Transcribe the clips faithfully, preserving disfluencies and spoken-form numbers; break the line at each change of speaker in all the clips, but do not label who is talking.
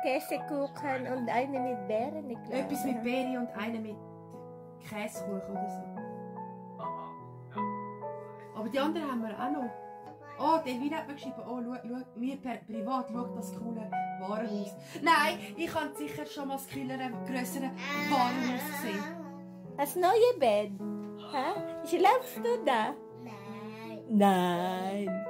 Käsekuchen und eine mit Beeren, ich glaube.
Etwas mit Beere und eine mit Käsekuchen oder so. Aber die anderen haben wir auch noch. Oh, der Wien hat mir geschrieben, oh, schau, schau, mir per privat, schau das coole Warenhaus. Nein, ich habe sicher schon mal das kühlere, grössere Warenhaus gesehen.
Das neue Bett. Ha? Schlafst du da?
Nein.
Nein.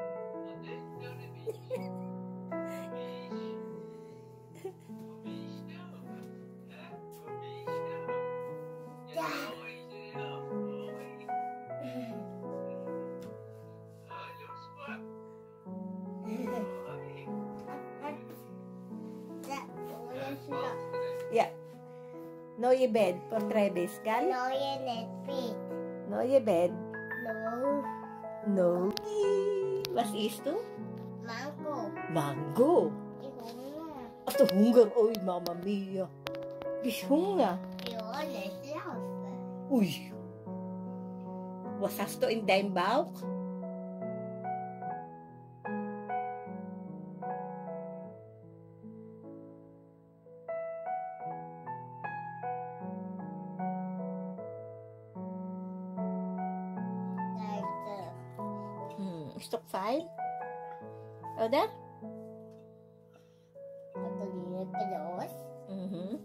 Ja. Neue Bed for Travis, gell?
Neue Netflix.
Neue Bed.
No.
No. Was isst du?
Mango.
Mango.
Ich Hunger.
Hast du Hunger? Ui, Mama mia. Bist du Hunger?
Ja, nicht laufen.
Ui. Was hast du in deinem Bauch? Ist doch fein, oder?
Hat die Lippe los?
Mhm.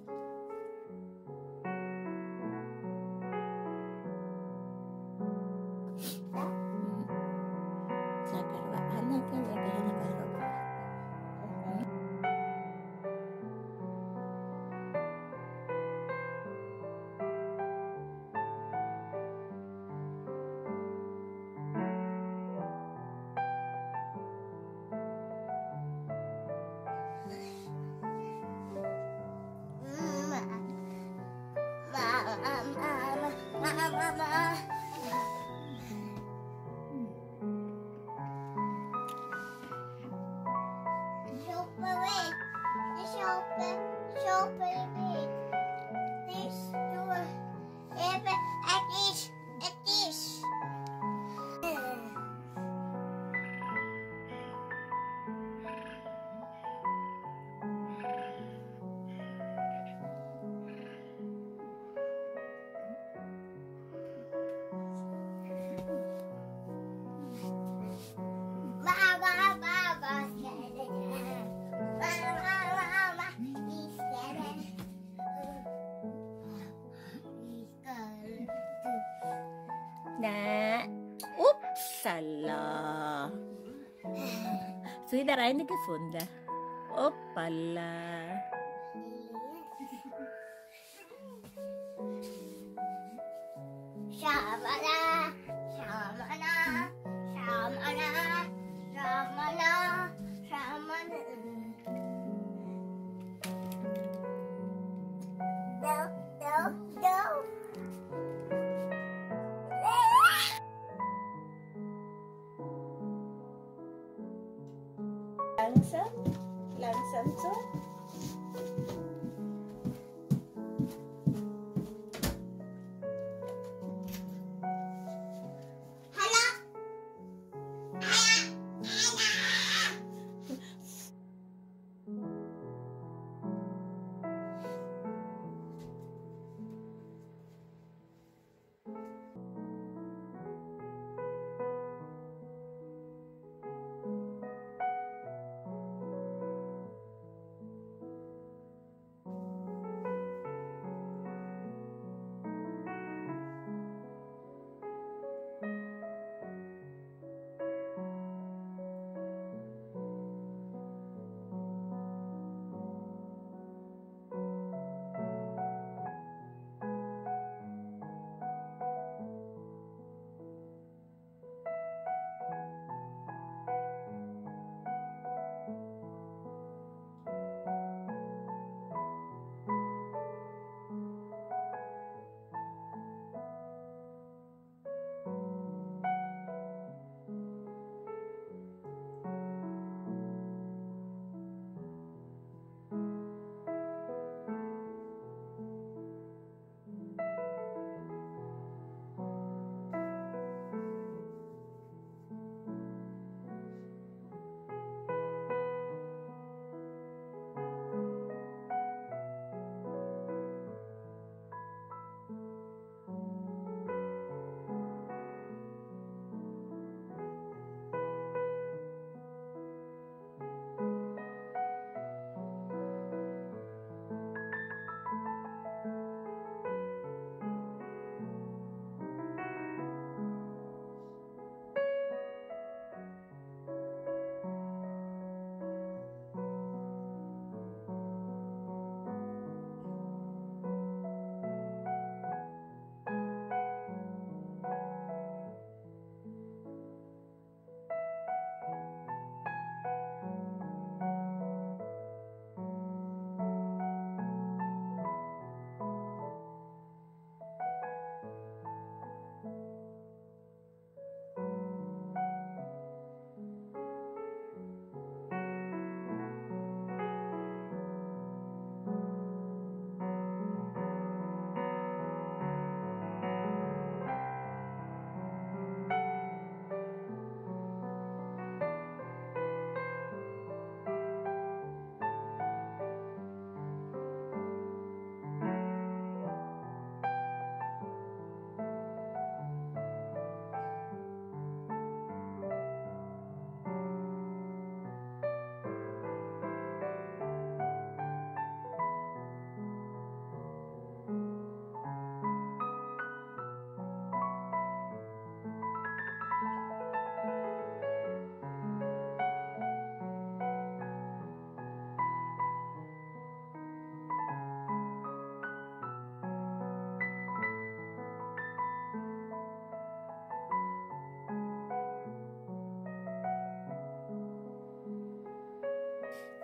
Mama. Shoppen weg. Shoppen. Shoppen weg. Dit door. Even. Het is. Het is.
Na, upsala. Hast du wieder eine gefunden? Hoppala.
Shamana, shamana, shamana, shamana, shamana. No, no, no.
Langsam, langsam so.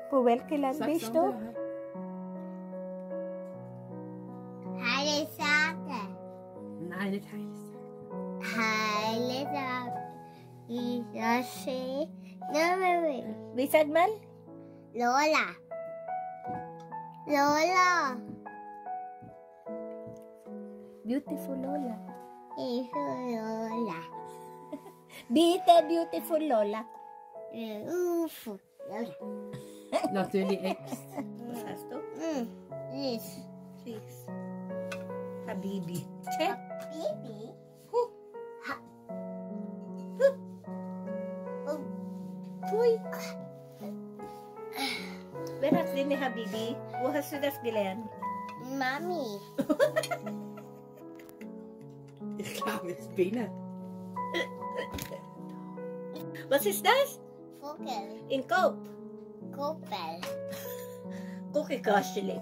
På hvilket land
Sag
bist
es
du?
nochmal.
Heile Sache.
Nein, nicht heiß.
Heile Sache. Isashi. Numeri.
Bisan man?
Lola. Lola.
Beautiful Lola.
Isu Lola.
Bitte beautiful Lola.
Ufu. Lola.
Natürlich Ex.
Was hast du?
Mm. This.
Please. Habibi. Che?
Baby.
Huh.
Ha. Oh.
Puy. Wer hat deine Habibi? Wo hast du das gelernt?
Mami.
Ich glaube, es bin ich.
Was ist das?
Vogel.
In Coop.
Kuppel.
Cookie Kasteli.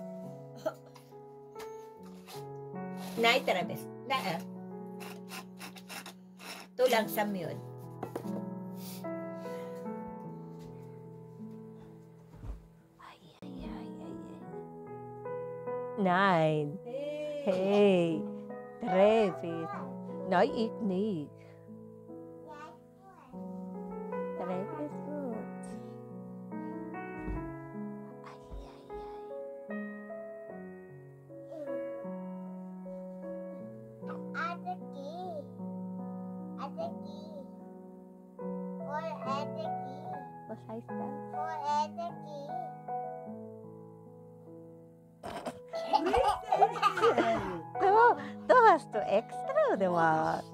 Nay, Travis. Naa. Ito lang sa yun. Ay, ay, ay, ay, ay. Nein. Hey. Travis. Nay, ik niet. Travis goed. Ay, ay, ay.
Ataki. Ataki. For Ataki.
Was heißt das?
For Ataki.
Du, du hast du extra oder was?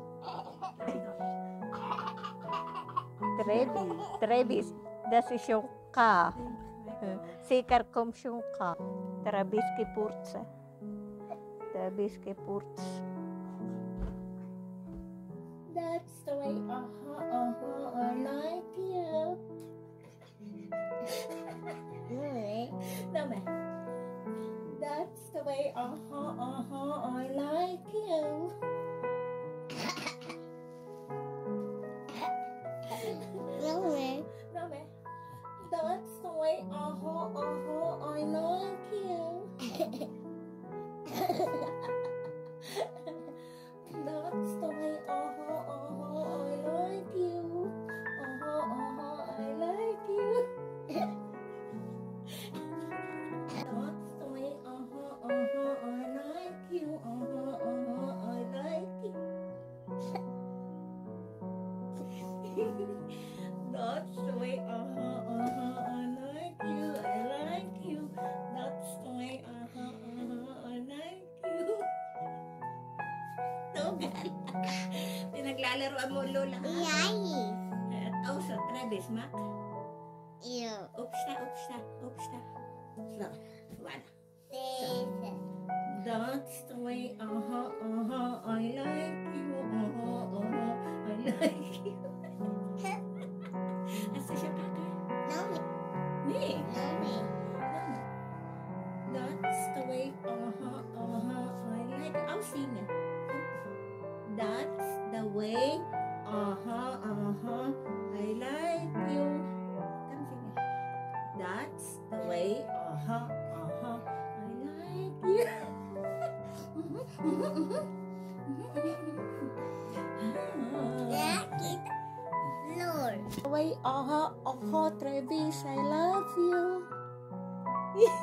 Travis, Travis, das ist yung K. Sicher kommt schon K. Travis Gepurze. Travis Gepurze. That's the way, uh-huh, uh-huh, I like you. No, man. That's the way, uh-huh, uh-huh, I like you.
No way.
No, man. That's the way, uh-huh, uh-huh, I like you. That's the way, uh-huh, uh-huh, I like you. Uh-huh, uh-huh, I like you. That's the way, uh-huh, uh-huh, I like you. Uh-huh, uh-huh, I like you. That's the way, uh-huh, uh-huh, I like you. I like you. That's the way, uh-huh, uh-huh, I like you. Togan. Pinaglalaroan mo, Lola.
Yay.
At also, Travis, Mac.
You.
Oops na, oops na, oops na. So, wala.
This.
That's the way, uh-huh, uh-huh, I like you. Uh-huh, uh-huh, I like you. Asa siya kaka?
No me.
Me.
No me.
That's the way, uh-huh, uh-huh, I like you. I'll sing it. That's the way, uh-huh, uh-huh, I like you. Come sing it. That's the way, uh-huh, uh-huh, I like you.
Yeah, kid. Lord.
The way, uh-huh, uh-huh, Travis, I love you.